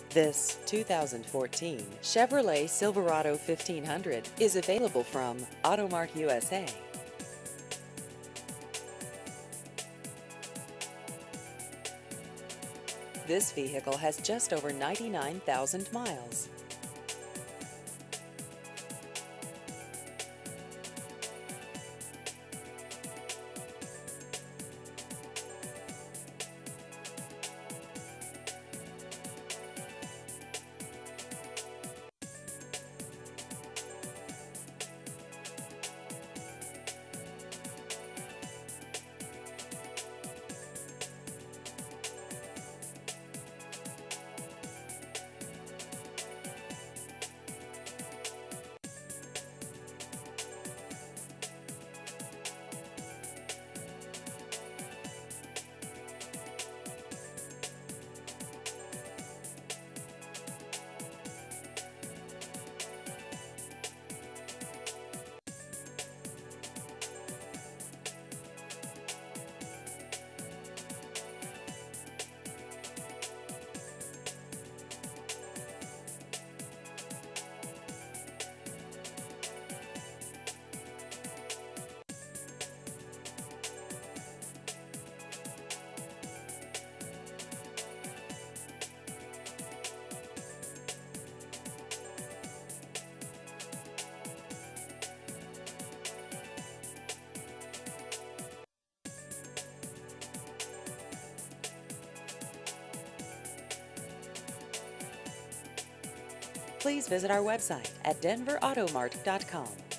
This 2014 Chevrolet Silverado 1500 is available from Automart USA. This vehicle has just over 99,000 miles. Please visit our website at denverautomart.com.